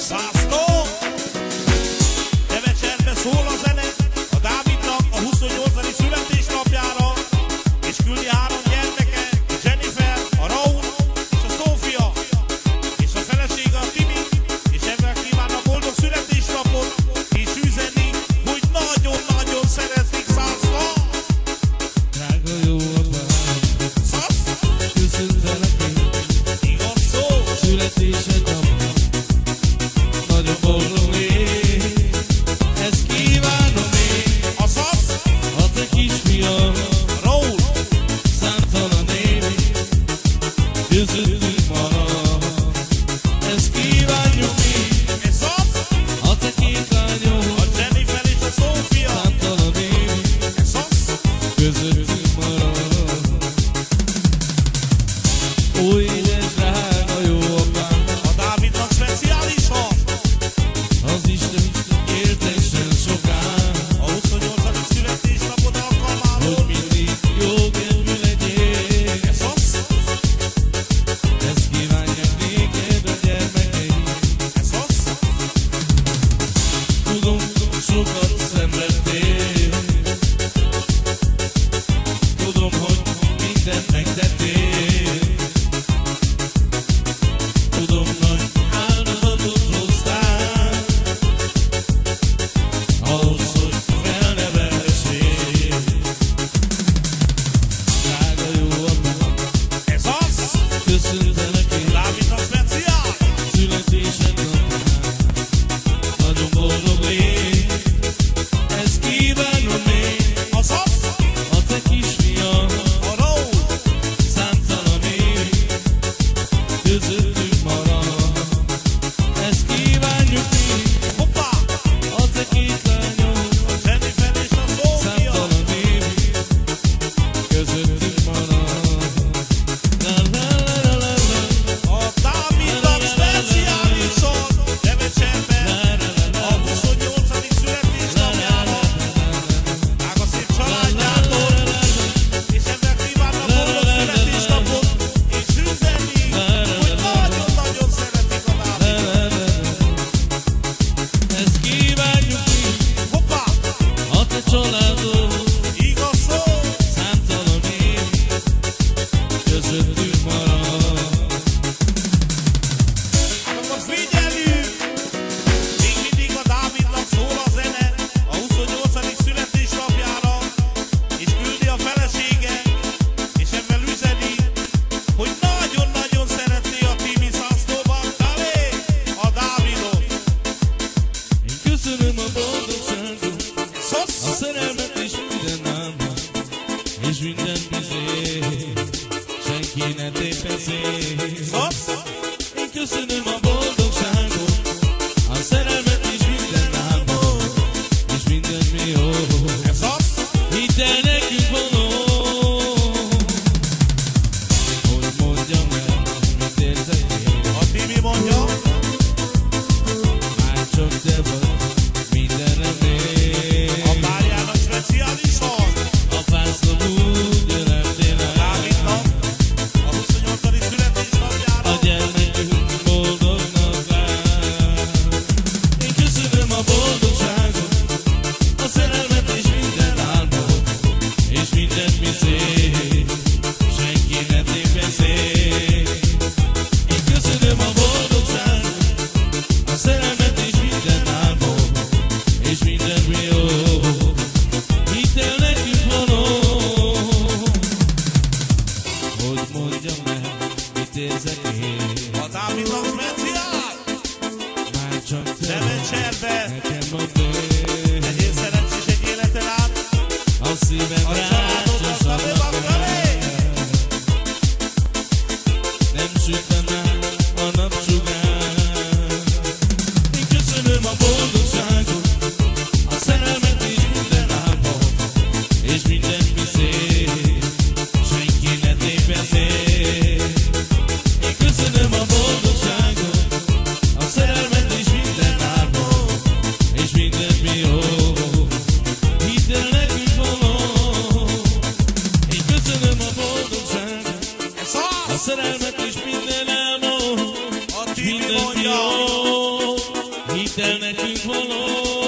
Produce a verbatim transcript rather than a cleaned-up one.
Száztó! Devecserbe szól a zene a Dávidnak a huszonnyolcadik születésnapjára, és küldi három gyermeke, a Jennifer, a Raúl és a Szófia, és a felesége a Timi, és ebben kívánna boldog születésnapot, és üzenni, hogy nagyon-nagyon szeretnék. Száztó! Drága jó apám, Száztó! köszöntelek én, Igaz szó! születésed napja, nagyon boldog én, ezt kívánom én, Azaz! a te kisfiam, Raúl! számtalan évig, közöttünk marad, ezt kívánjuk mi, Ez az! a te két lányod, A Jennifer és a Szófia! számtalan évig, Ez az! közöttünk marad. Ó, édes drága jó apám, A Dávidnak speciálisan! az Isten éltessen sokáig, A huszonnyolcadik születésnapod alkalmából! hogy mindig jó kedvű legyél. Ez az! Ezt kívánják néked a gyermekeid, Ez az! Vidd el nekünk való